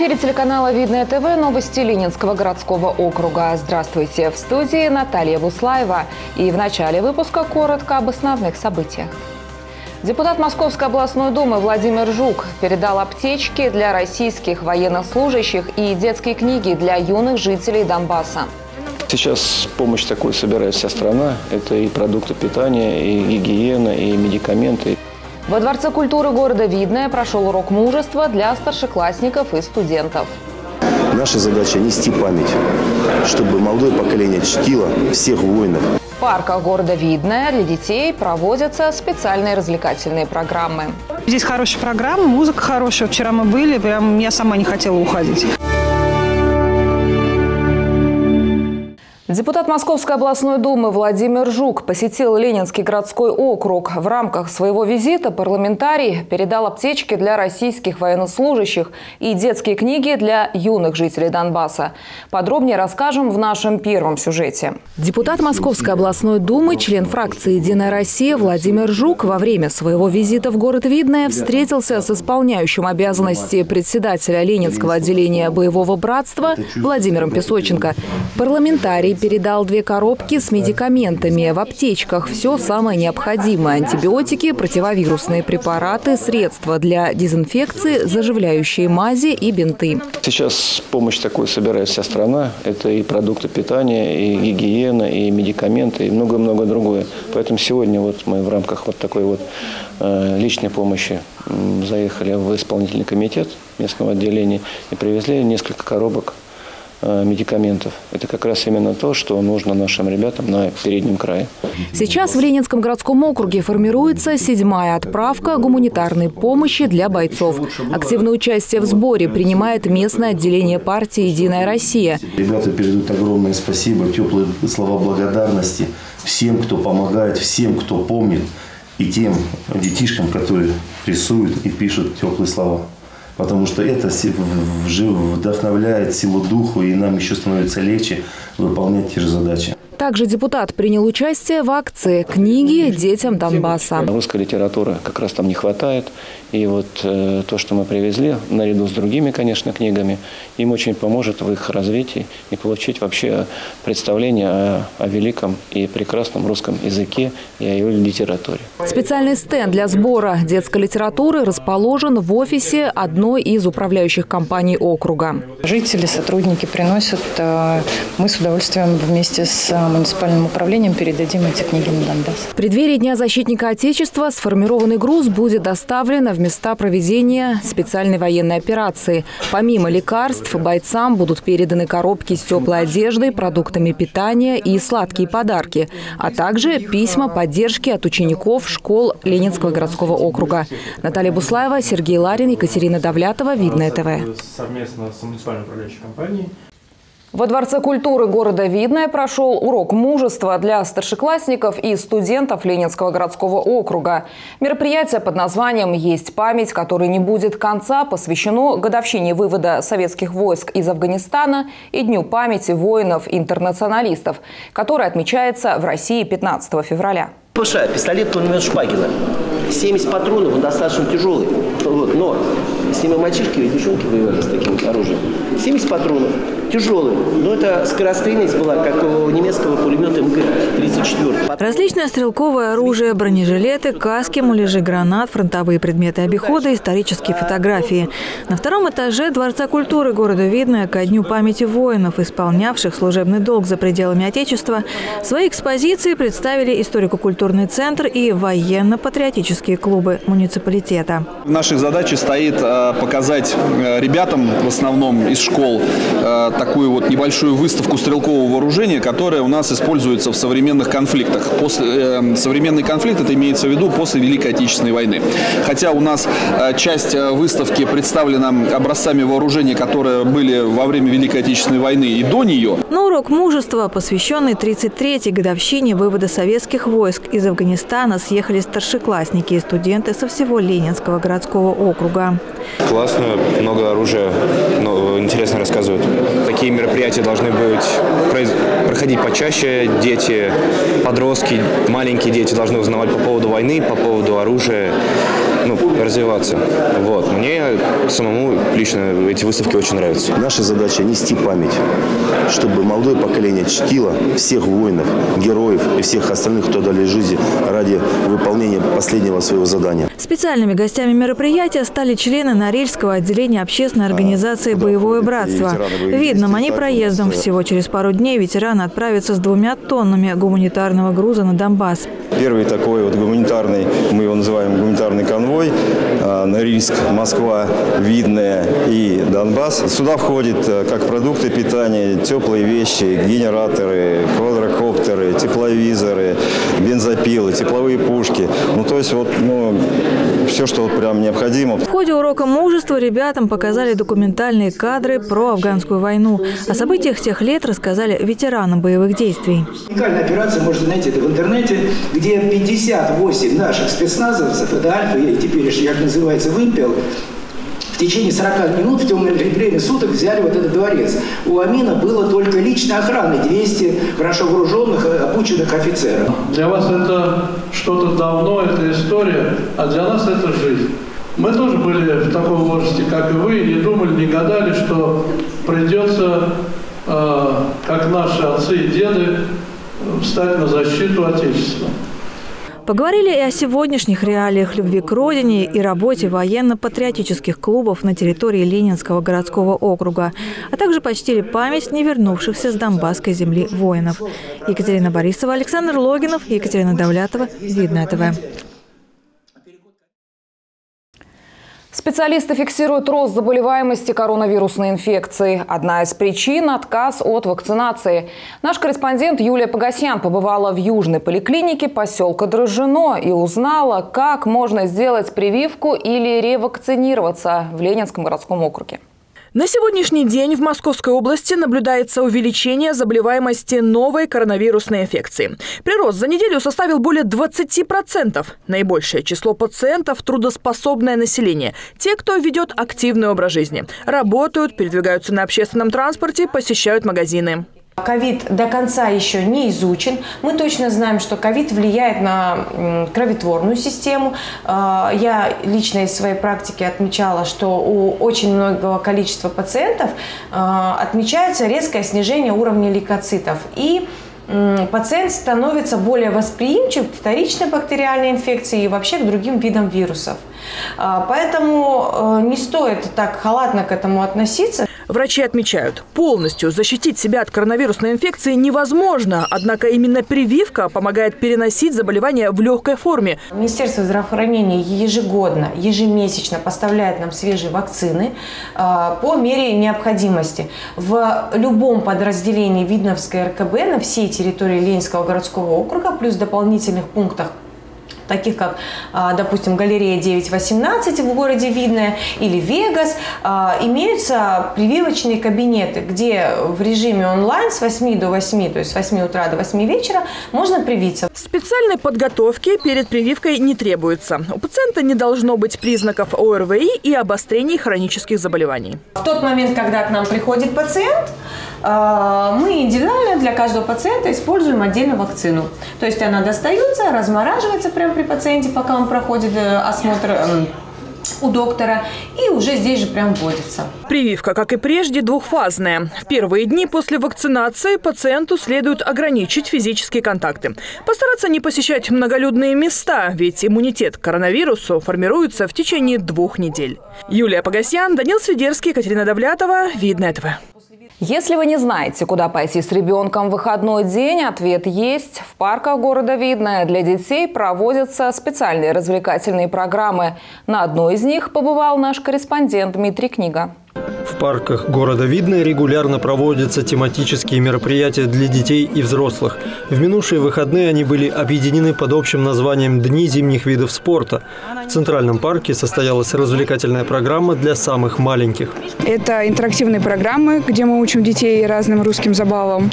эфире телеканала «Видное ТВ» новости Ленинского городского округа. Здравствуйте! В студии Наталья Буслаева. И в начале выпуска коротко об основных событиях. Депутат Московской областной думы Владимир Жук передал аптечки для российских военнослужащих и детские книги для юных жителей Донбасса. Сейчас помощь такую собирает вся страна. Это и продукты питания, и гигиена, и медикаменты. Во Дворце культуры города Видное прошел урок мужества для старшеклассников и студентов. Наша задача – нести память, чтобы молодое поколение чтило всех воинов. В парках города Видное для детей проводятся специальные развлекательные программы. Здесь хорошая программа, музыка хорошая. Вчера мы были, прям я сама не хотела уходить. Депутат Московской областной думы Владимир Жук посетил Ленинский городской округ. В рамках своего визита парламентарий передал аптечки для российских военнослужащих и детские книги для юных жителей Донбасса. Подробнее расскажем в нашем первом сюжете. Депутат Московской областной думы, член фракции «Единая Россия» Владимир Жук во время своего визита в город Видное встретился с исполняющим обязанности председателя Ленинского отделения боевого братства Владимиром Песоченко. Парламентарий передал 2 коробки с медикаментами. В аптечках все самое необходимое: антибиотики, противовирусные препараты, средства для дезинфекции, заживляющие мази и бинты. Сейчас помощь такую собирает вся страна. Это и продукты питания, и гигиена, и медикаменты, и много-много другое. Поэтому сегодня мы в рамках такой личной помощи заехали в исполнительный комитет местного отделения и привезли несколько коробок медикаментов. Это как раз именно то, что нужно нашим ребятам на переднем крае. Сейчас в Ленинском городском округе формируется 7-я отправка гуманитарной помощи для бойцов. Активное участие в сборе принимает местное отделение партии «Единая Россия». Ребята передают огромное спасибо, теплые слова благодарности всем, кто помогает, всем, кто помнит, и тем детишкам, которые рисуют и пишут теплые слова. Потому что это вдохновляет силу духу, и нам еще становится легче выполнять те же задачи. Также депутат принял участие в акции «Книги детям Донбасса». Русской литературы как раз там не хватает. И то, что мы привезли, наряду с другими, конечно, книгами, им очень поможет в их развитии и получить вообще представление о великом и прекрасном русском языке и о его литературе. Специальный стенд для сбора детской литературы расположен в офисе одной из управляющих компаний округа. Жители, сотрудники приносят. Мы с удовольствием вместе с муниципальным управлением передадим эти книги на Донбасс. В преддверии Дня защитника Отечества сформированный груз будет доставлен в места проведения специальной военной операции. Помимо лекарств, бойцам будут переданы коробки с теплой одеждой, продуктами питания и сладкие подарки, а также письма поддержки от учеников школ Ленинского городского округа. Наталья Буслаева, Сергей Ларин, Екатерина Давлятова, Видное ТВ. Совместно с муниципальной управляющей компанией. Во Дворце культуры города Видное прошел урок мужества для старшеклассников и студентов Ленинского городского округа. Мероприятие под названием «Есть память, которой не будет конца» посвящено годовщине вывода советских войск из Афганистана и Дню памяти воинов-интернационалистов, который отмечается в России 15 февраля. ПШ, пистолет-пулемет Шпагина. 70 патронов, он достаточно тяжелый. Но с ними мальчишки и девчонки воевали с таким оружием. 70 патронов, тяжелый. Но это скорострельность была, как у немецкого пулемета МГ-34. Различное стрелковое оружие, бронежилеты, каски, муляжи гранат, фронтовые предметы обихода, исторические фотографии. На 2-м этаже Дворца культуры города Видное ко Дню памяти воинов, исполнявших служебный долг за пределами Отечества, свои экспозиции представили историко-культурный центр и военно-патриотические клубы муниципалитета. В наших задачах стоит показать ребятам, в основном из школ, такую небольшую выставку стрелкового вооружения, которая у нас используется в современных конфликтах. Современный конфликт, это имеется в виду после Великой Отечественной войны. Хотя у нас часть выставки представлена образцами вооружения, которые были во время Великой Отечественной войны и до нее. Но урок мужества, посвященный 33-й годовщине вывода советских войск из Афганистана, съехали старшеклассники и студенты со всего Ленинского городского округа. Классно, много оружия, интересно рассказывают. Такие мероприятия должны проходить почаще. Дети, подростки, маленькие дети должны узнавать по поводу войны, по поводу оружия. развиваться. Вот. Мне самому лично эти выставки очень нравятся. Наша задача – нести память, чтобы молодое поколение чтило всех воинов, героев и всех остальных, кто дали жизнь ради выполнения последнего своего задания. Специальными гостями мероприятия стали члены Норильского отделения общественной организации «Боевое братство». Видным они проездом. Всего через пару дней ветераны отправятся с 2 тоннами гуманитарного груза на Донбасс. Первый такой вот гуманитарный, мы его называем гуманитарный конвой, Норильск, Москва, Видное и Донбасс. Сюда входят как продукты питания, теплые вещи, генераторы, квадрокоптеры, тепловизоры, бензопилы, тепловые пушки. Ну, то есть вот, все, что вот прям необходимо. В ходе урока мужества ребятам показали документальные кадры про афганскую войну. О событиях тех лет рассказали ветеранам боевых действий. Уникальная операция, можно найти это в интернете, где 58 наших спецназовцев, это Альфа и теперь, как называется, Вымпел, в течение 40 минут в темное время суток взяли вот этот дворец. У Амина было только личной охраны 200 хорошо вооруженных, обученных офицеров. Для вас это что-то давно, это история, а для нас это жизнь. Мы тоже были в таком возрасте, как и вы, не думали, не гадали, что придется, как наши отцы и деды, встать на защиту Отечества. Поговорили и о сегодняшних реалиях любви к родине и работе военно-патриотических клубов на территории Ленинского городского округа, а также почтили память не вернувшихся с Донбасской земли воинов. Екатерина Борисова, Александр Логинов, Екатерина Давлятова, Видное ТВ. Специалисты фиксируют рост заболеваемости коронавирусной инфекцией. Одна из причин – отказ от вакцинации. Наш корреспондент Юлия Погосян побывала в южной поликлинике поселка Дрожжино и узнала, как можно сделать прививку или ревакцинироваться в Ленинском городском округе. На сегодняшний день в Московской области наблюдается увеличение заболеваемости новой коронавирусной инфекции. Прирост за неделю составил более 20%. Наибольшее число пациентов – трудоспособное население. Те, кто ведет активный образ жизни. Работают, передвигаются на общественном транспорте, посещают магазины. Ковид до конца еще не изучен. Мы точно знаем, что ковид влияет на кроветворную систему. Я лично из своей практики отмечала, что у очень многого количества пациентов отмечается резкое снижение уровня лейкоцитов. И пациент становится более восприимчив к вторичной бактериальной инфекции и вообще к другим видам вирусов. Поэтому не стоит так халатно к этому относиться. Врачи отмечают, полностью защитить себя от коронавирусной инфекции невозможно. Однако именно прививка помогает переносить заболевание в легкой форме. Министерство здравоохранения ежегодно, ежемесячно поставляет нам свежие вакцины по мере необходимости. В любом подразделении Видновской РКБ на всей территории Ленинского городского округа, плюс дополнительных пунктах, таких как, допустим, галерея 9-18 в городе Видное или Вегас, имеются прививочные кабинеты, где в режиме онлайн с 8 до 8, то есть с 8 утра до 8 вечера, можно привиться. Специальной подготовки перед прививкой не требуется. У пациента не должно быть признаков ОРВИ и обострений хронических заболеваний. В тот момент, когда к нам приходит пациент, мы индивидуально для каждого пациента используем отдельно вакцину. То есть она достается, размораживается прямо при пациенте, пока он проходит осмотр у доктора, и уже здесь же прям вводится. Прививка, как и прежде, двухфазная. В первые дни после вакцинации пациенту следует ограничить физические контакты. Постараться не посещать многолюдные места, ведь иммунитет к коронавирусу формируется в течение 2 недель. Юлия Погосян, Данил Свидерский, Екатерина Давлятова, Видное ТВ. Если вы не знаете, куда пойти с ребенком в выходной день, ответ есть. В парках города Видное для детей проводятся специальные развлекательные программы. На одной из них побывал наш корреспондент Дмитрий Книга. В парках города Видное регулярно проводятся тематические мероприятия для детей и взрослых. В минувшие выходные они были объединены под общим названием «Дни зимних видов спорта». В Центральном парке состоялась развлекательная программа для самых маленьких. Это интерактивные программы, где мы учим детей разным русским забавам.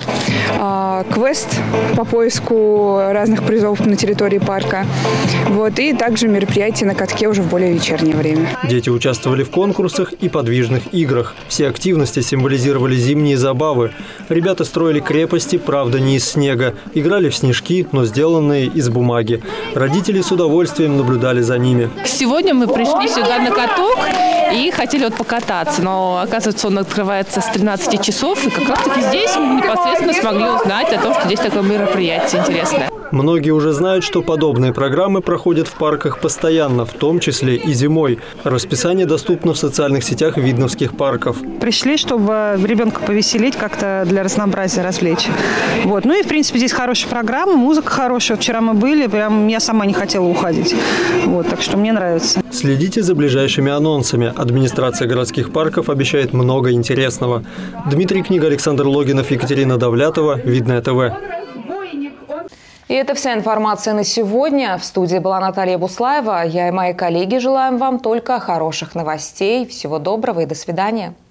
Квест по поиску разных призов на территории парка. И также мероприятия на катке уже в более вечернее время. Дети участвовали в конкурсах и подвижных играх. Все активности символизировали зимние забавы. Ребята строили крепости, правда, не из снега. Играли в снежки, но сделанные из бумаги. Родители с удовольствием наблюдали за ними. Сегодня мы пришли сюда на каток и хотели покататься. Но, оказывается, он открывается с 13 часов. И как раз-таки здесь мы непосредственно смогли узнать о том, что здесь такое мероприятие интересное. Многие уже знают, что подобные программы проходят в парках постоянно, в том числе и зимой. Расписание доступно в социальных сетях видновских парков. Пришли, чтобы ребенка повеселить, как-то для разнообразия развлечь. Вот. Ну и, в принципе, здесь хорошая программа, музыка хорошая. Вчера мы были, прям я сама не хотела уходить. Вот, так что мне нравится. Следите за ближайшими анонсами. Администрация городских парков обещает много интересного. Дмитрий Книга, Александр Логинов, Екатерина Давлятова, Видное ТВ. И это вся информация на сегодня. В студии была Наталья Буслаева. Я и мои коллеги желаем вам только хороших новостей. Всего доброго и до свидания.